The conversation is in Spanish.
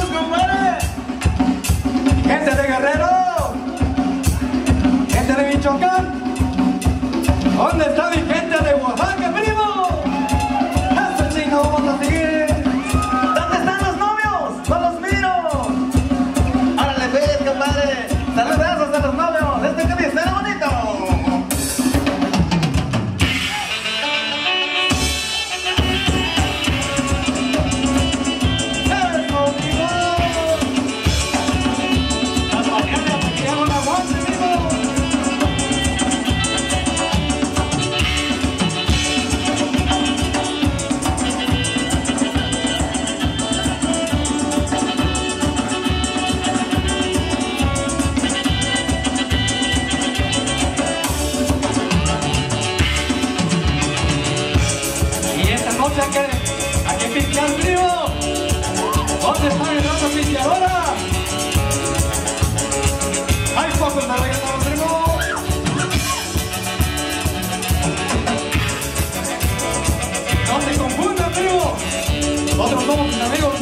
compadre. Gente de Guerrero, gente de Michoacán. ¿Dónde está mi gente de Oaxaca, primo? Eso chino, vamos a seguir. ¿Dónde están los novios? ¡No los miro! ¡Órale, pues, compadre! ¡Saludazos a los novios! ¡Este que dice bonito! Aquí pistean, primo. ¿Dónde está el rato pisteadora? Hay pocos de reggaetón, primo. No se confundan, primo. Nosotros somos sus amigos.